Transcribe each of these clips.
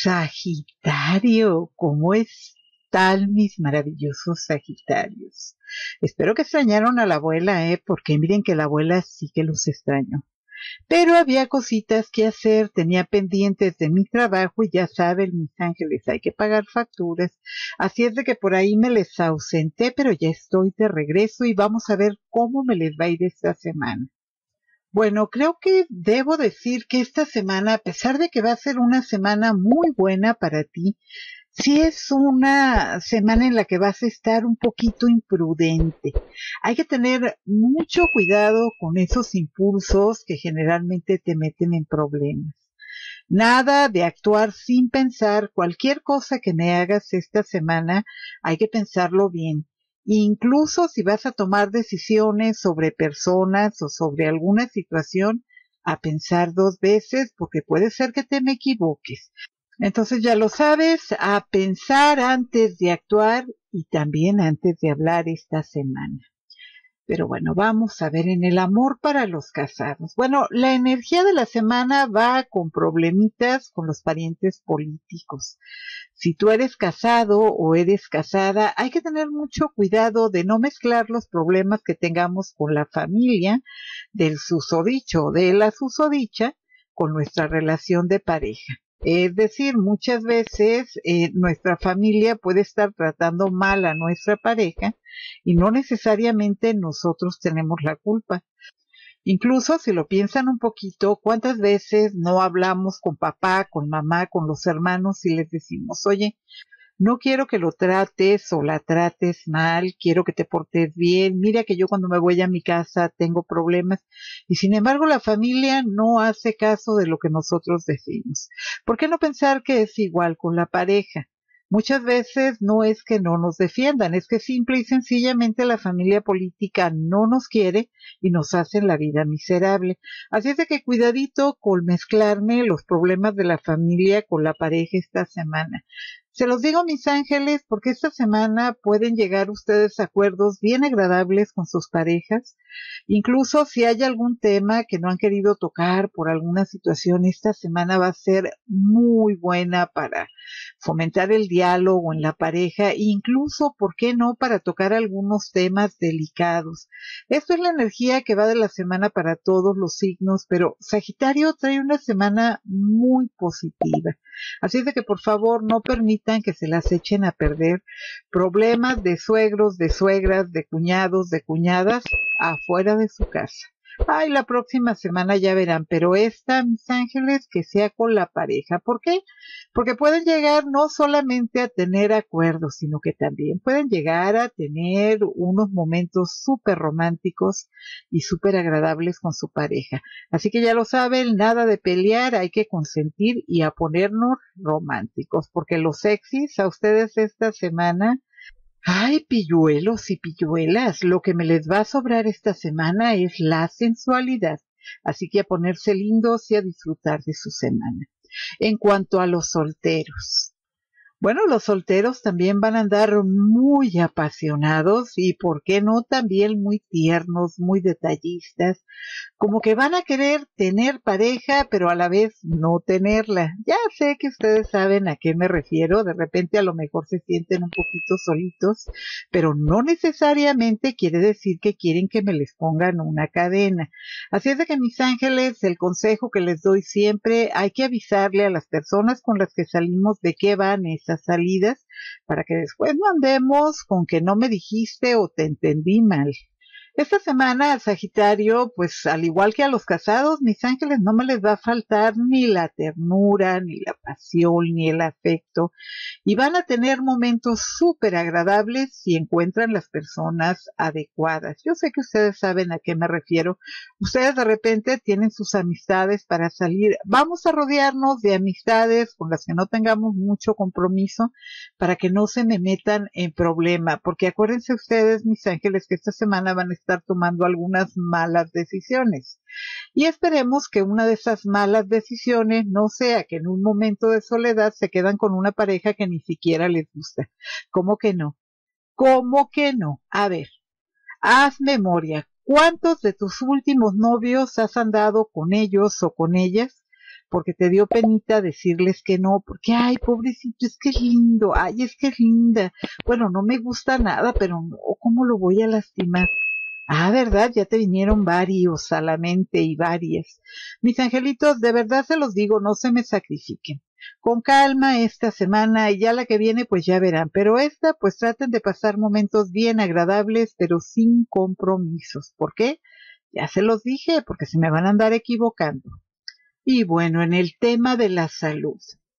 Sagitario, ¿cómo están mis maravillosos Sagitarios? Espero que extrañaron a la abuela, porque miren que la abuela sí que los extrañó. Pero había cositas que hacer, tenía pendientes de mi trabajo y ya saben, mis ángeles, hay que pagar facturas. Así es de que por ahí me les ausenté, pero ya estoy de regreso y vamos a ver cómo me les va a ir esta semana. Bueno, creo que debo decir que esta semana, a pesar de que va a ser una semana muy buena para ti, sí es una semana en la que vas a estar un poquito imprudente. Hay que tener mucho cuidado con esos impulsos que generalmente te meten en problemas. Nada de actuar sin pensar. Cualquier cosa que me hagas esta semana, hay que pensarlo bien. Incluso si vas a tomar decisiones sobre personas o sobre alguna situación, a pensar dos veces porque puede ser que te me equivoques. Entonces ya lo sabes, a pensar antes de actuar y también antes de hablar esta semana. Pero bueno, vamos a ver en el amor para los casados. Bueno, la energía de la semana va con problemitas con los parientes políticos. Si tú eres casado o eres casada, hay que tener mucho cuidado de no mezclar los problemas que tengamos con la familia del susodicho o de la susodicha con nuestra relación de pareja. Es decir, muchas veces nuestra familia puede estar tratando mal a nuestra pareja y no necesariamente nosotros tenemos la culpa. Incluso si lo piensan un poquito, ¿cuántas veces no hablamos con papá, con mamá, con los hermanos y les decimos, oye, no quiero que lo trates o la trates mal, quiero que te portes bien, mira que yo cuando me voy a mi casa tengo problemas y sin embargo la familia no hace caso de lo que nosotros decimos. ¿Por qué no pensar que es igual con la pareja? Muchas veces no es que no nos defiendan, es que simple y sencillamente la familia política no nos quiere y nos hacen la vida miserable. Así es de que cuidadito con mezclarme los problemas de la familia con la pareja esta semana. Se los digo, mis ángeles, porque esta semana pueden llegar ustedes a acuerdos bien agradables con sus parejas. Incluso si hay algún tema que no han querido tocar por alguna situación, esta semana va a ser muy buena para fomentar el diálogo en la pareja e incluso, ¿por qué no?, para tocar algunos temas delicados. Esto es la energía que va de la semana para todos los signos, pero Sagitario trae una semana muy positiva. Así es de que por favor no permitan que se las echen a perder. Problemas de suegros, de suegras, de cuñados, de cuñadas afuera de su casa. Ay, la próxima semana ya verán, pero esta, mis ángeles, que sea con la pareja. ¿Por qué? Porque pueden llegar no solamente a tener acuerdos, sino que también pueden llegar a tener unos momentos súper románticos y súper agradables con su pareja. Así que ya lo saben, nada de pelear, hay que consentir y a ponernos románticos, porque los sexys a ustedes esta semana, ay, pilluelos y pilluelas, lo que me les va a sobrar esta semana es la sensualidad. Así que a ponerse lindos y a disfrutar de su semana. En cuanto a los solteros, bueno, los solteros también van a andar muy apasionados y, ¿por qué no?, también muy tiernos, muy detallistas, como que van a querer tener pareja, pero a la vez no tenerla. Ya sé que ustedes saben a qué me refiero, de repente a lo mejor se sienten un poquito solitos, pero no necesariamente quiere decir que quieren que me les pongan una cadena. Así es de que, mis ángeles, el consejo que les doy siempre, hay que avisarle a las personas con las que salimos de qué van esas salidas, para que después no andemos con que no me dijiste o te entendí mal. Esta semana, Sagitario, pues al igual que a los casados, mis ángeles, no me les va a faltar ni la ternura, ni la pasión, ni el afecto. Y van a tener momentos súper agradables si encuentran las personas adecuadas. Yo sé que ustedes saben a qué me refiero. Ustedes de repente tienen sus amistades para salir. Vamos a rodearnos de amistades con las que no tengamos mucho compromiso para que no se me metan en problema. Porque acuérdense ustedes, mis ángeles, que esta semana van a estar tomando algunas malas decisiones. Y esperemos que una de esas malas decisiones no sea que en un momento de soledad se quedan con una pareja que ni siquiera les gusta. ¿Cómo que no? ¿Cómo que no? A ver, haz memoria. ¿Cuántos de tus últimos novios has andado con ellos o con ellas porque te dio penita decirles que no, porque, ay, pobrecito, es que es lindo, ay, es que es linda. Bueno, no me gusta nada, pero no, ¿cómo lo voy a lastimar? Ah, ¿verdad? Ya te vinieron varios a la mente y varias. Mis angelitos, de verdad se los digo, no se me sacrifiquen. Con calma esta semana y ya la que viene pues ya verán, pero esta pues traten de pasar momentos bien agradables pero sin compromisos. ¿Por qué? Ya se los dije, porque se me van a andar equivocando. Y bueno, en el tema de la salud.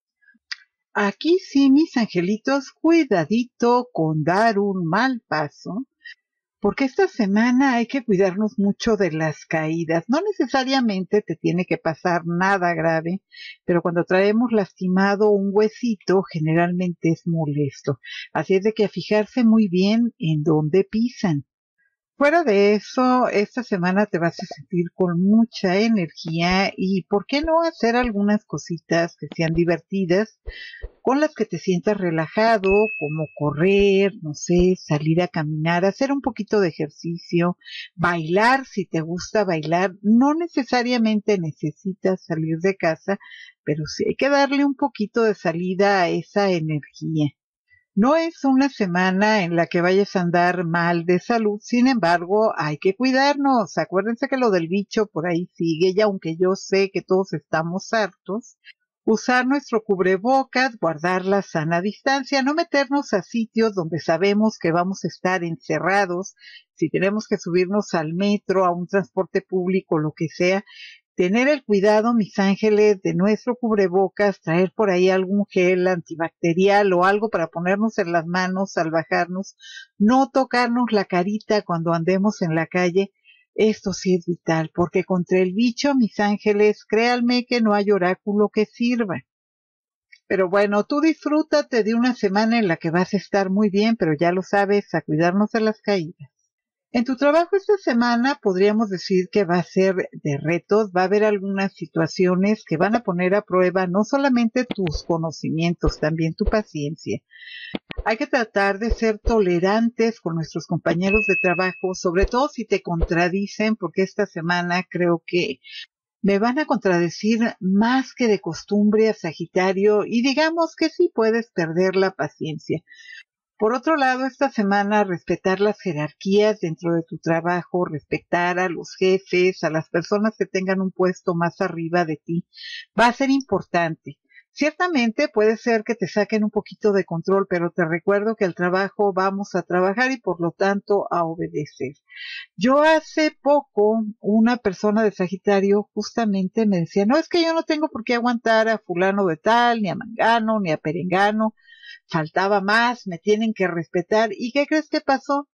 Aquí sí, mis angelitos, cuidadito con dar un mal paso, porque esta semana hay que cuidarnos mucho de las caídas. No necesariamente te tiene que pasar nada grave, pero cuando traemos lastimado un huesito, generalmente es molesto. Así es de que a fijarse muy bien en dónde pisan. Fuera de eso, esta semana te vas a sentir con mucha energía y ¿por qué no hacer algunas cositas que sean divertidas con las que te sientas relajado, como correr, no sé, salir a caminar, hacer un poquito de ejercicio, bailar si te gusta bailar? No necesariamente necesitas salir de casa, pero sí hay que darle un poquito de salida a esa energía. No es una semana en la que vayas a andar mal de salud, sin embargo, hay que cuidarnos. Acuérdense que lo del bicho por ahí sigue, y aunque yo sé que todos estamos hartos, usar nuestro cubrebocas, guardar la sana distancia, no meternos a sitios donde sabemos que vamos a estar encerrados, si tenemos que subirnos al metro, a un transporte público, lo que sea, tener el cuidado, mis ángeles, de nuestro cubrebocas, traer por ahí algún gel antibacterial o algo para ponernos en las manos al bajarnos, no tocarnos la carita cuando andemos en la calle. Esto sí es vital, porque contra el bicho, mis ángeles, créanme que no hay oráculo que sirva. Pero bueno, tú disfrútate de una semana en la que vas a estar muy bien, pero ya lo sabes, a cuidarnos de las caídas. En tu trabajo esta semana podríamos decir que va a ser de retos, va a haber algunas situaciones que van a poner a prueba no solamente tus conocimientos, también tu paciencia. Hay que tratar de ser tolerantes con nuestros compañeros de trabajo, sobre todo si te contradicen, porque esta semana creo que me van a contradecir más que de costumbre a Sagitario y digamos que sí puedes perder la paciencia. Por otro lado, esta semana respetar las jerarquías dentro de tu trabajo, respetar a los jefes, a las personas que tengan un puesto más arriba de ti, va a ser importante. Ciertamente puede ser que te saquen un poquito de control, pero te recuerdo que al trabajo vamos a trabajar y por lo tanto a obedecer. Yo hace poco, una persona de Sagitario justamente me decía, no, es que yo no tengo por qué aguantar a fulano de tal, ni a mangano, ni a perengano, faltaba más, me tienen que respetar. ¿Y qué crees que pasó?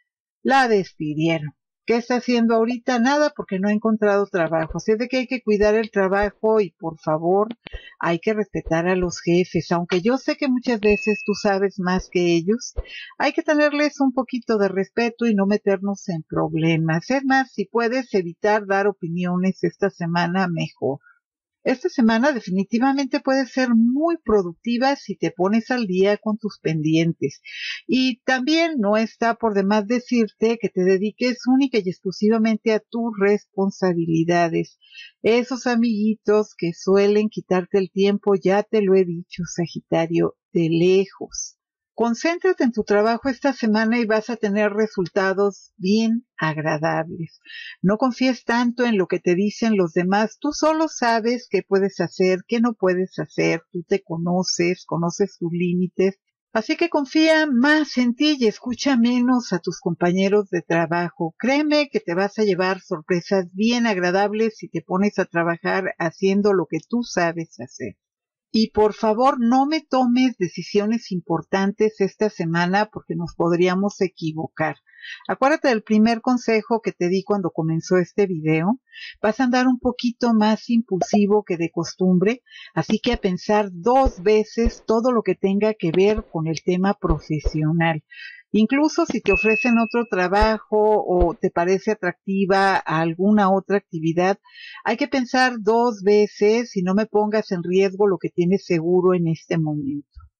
La despidieron. ¿Qué está haciendo ahorita? Nada, porque no ha encontrado trabajo. Así es de que hay que cuidar el trabajo y por favor hay que respetar a los jefes. Aunque yo sé que muchas veces tú sabes más que ellos, hay que tenerles un poquito de respeto y no meternos en problemas. Es más, si puedes evitar dar opiniones esta semana, mejor. Esta semana definitivamente puede ser muy productiva si te pones al día con tus pendientes. Y también no está por demás decirte que te dediques única y exclusivamente a tus responsabilidades. Esos amiguitos que suelen quitarte el tiempo, ya te lo he dicho, Sagitario, de lejos. Concéntrate en tu trabajo esta semana y vas a tener resultados bien agradables. No confíes tanto en lo que te dicen los demás. Tú solo sabes qué puedes hacer, qué no puedes hacer. Tú te conoces, conoces tus límites. Así que confía más en ti y escucha menos a tus compañeros de trabajo. Créeme que te vas a llevar sorpresas bien agradables si te pones a trabajar haciendo lo que tú sabes hacer. Y por favor, no me tomes decisiones importantes esta semana porque nos podríamos equivocar. Acuérdate del primer consejo que te di cuando comenzó este video. Vas a andar un poquito más impulsivo que de costumbre, así que a pensar 2 veces todo lo que tenga que ver con el tema profesional. Incluso si te ofrecen otro trabajo o te parece atractiva alguna otra actividad, hay que pensar 2 veces y no me pongas en riesgo lo que tienes seguro en este momento.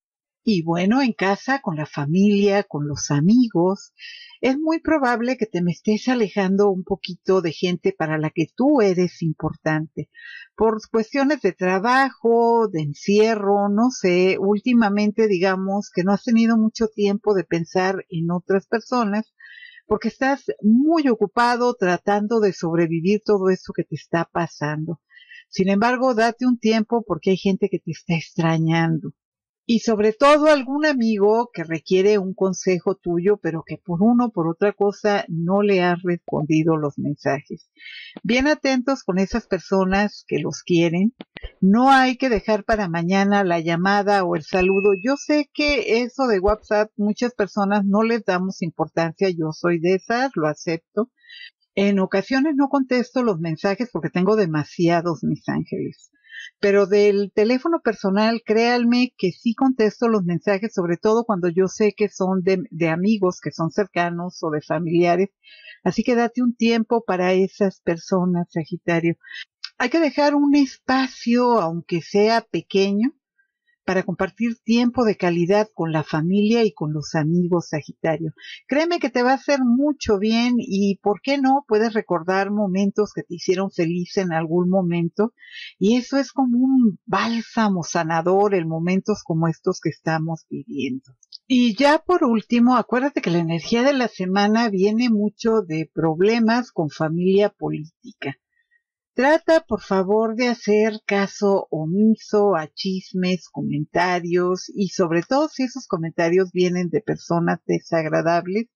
Y bueno, en casa, con la familia, con los amigos, es muy probable que te me estés alejando un poquito de gente para la que tú eres importante. Por cuestiones de trabajo, de encierro, no sé, últimamente digamos que no has tenido mucho tiempo de pensar en otras personas porque estás muy ocupado tratando de sobrevivir todo esto que te está pasando. Sin embargo, date un tiempo porque hay gente que te está extrañando y sobre todo algún amigo que requiere un consejo tuyo, pero que por uno o por otra cosa no le has respondido los mensajes. Bien atentos con esas personas que los quieren. No hay que dejar para mañana la llamada o el saludo. Yo sé que eso de WhatsApp muchas personas no les damos importancia. Yo soy de esas, lo acepto. En ocasiones no contesto los mensajes porque tengo demasiados, mis ángeles. Pero del teléfono personal, créanme que sí contesto los mensajes, sobre todo cuando yo sé que son de amigos, que son cercanos o de familiares. Así que date un tiempo para esas personas, Sagitario. Hay que dejar un espacio, aunque sea pequeño, para compartir tiempo de calidad con la familia y con los amigos, Sagitario. Créeme que te va a hacer mucho bien y, ¿por qué no? Puedes recordar momentos que te hicieron feliz en algún momento y eso es como un bálsamo sanador en momentos como estos que estamos viviendo. Y ya por último, acuérdate que la energía de la semana viene mucho de problemas con familia política. Trata, por favor, de hacer caso omiso a chismes, comentarios y sobre todo si esos comentarios vienen de personas desagradables,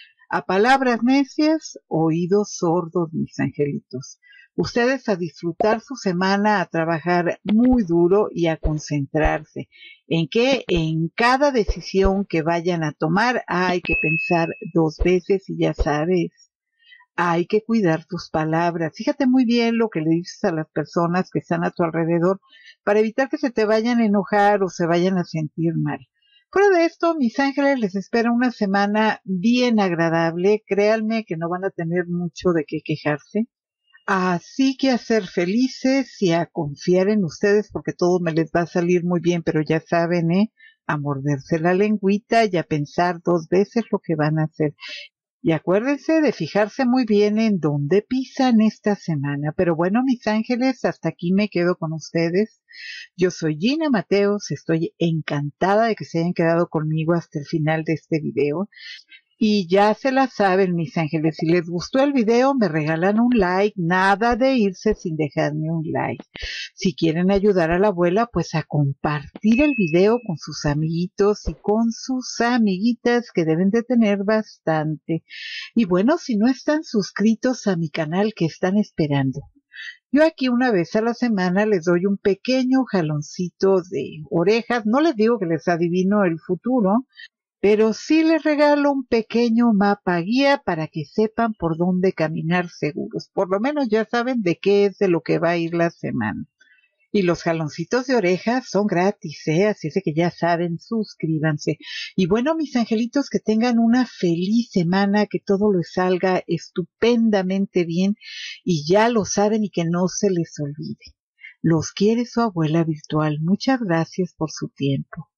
a palabras necias, oídos sordos, mis angelitos. Ustedes a disfrutar su semana, a trabajar muy duro y a concentrarse. ¿En qué? En cada decisión que vayan a tomar hay que pensar dos veces y ya sabes, hay que cuidar tus palabras. Fíjate muy bien lo que le dices a las personas que están a tu alrededor para evitar que se te vayan a enojar o se vayan a sentir mal. Fuera de esto, mis ángeles, les espera una semana bien agradable. Créanme que no van a tener mucho de qué quejarse. Así que a ser felices y a confiar en ustedes porque todo me les va a salir muy bien, pero ya saben, a morderse la lengüita y a pensar dos veces lo que van a hacer. Y acuérdense de fijarse muy bien en dónde pisan esta semana. Pero bueno, mis ángeles, hasta aquí me quedo con ustedes. Yo soy Gina Mateos, estoy encantada de que se hayan quedado conmigo hasta el final de este video. Y ya se la saben, mis ángeles, si les gustó el video, me regalan un like, nada de irse sin dejarme un like. Si quieren ayudar a la abuela, pues a compartir el video con sus amiguitos y con sus amiguitas, que deben de tener bastante. Y bueno, si no están suscritos a mi canal, ¿qué están esperando? Yo aquí una vez a la semana les doy un pequeño jaloncito de orejas, no les digo que les adivino el futuro, pero sí les regalo un pequeño mapa guía para que sepan por dónde caminar seguros. Por lo menos ya saben de qué es de lo que va a ir la semana. Y los jaloncitos de orejas son gratis, así es de que ya saben, suscríbanse. Y bueno, mis angelitos, que tengan una feliz semana, que todo les salga estupendamente bien y ya lo saben y que no se les olvide. Los quiere su abuela virtual. Muchas gracias por su tiempo.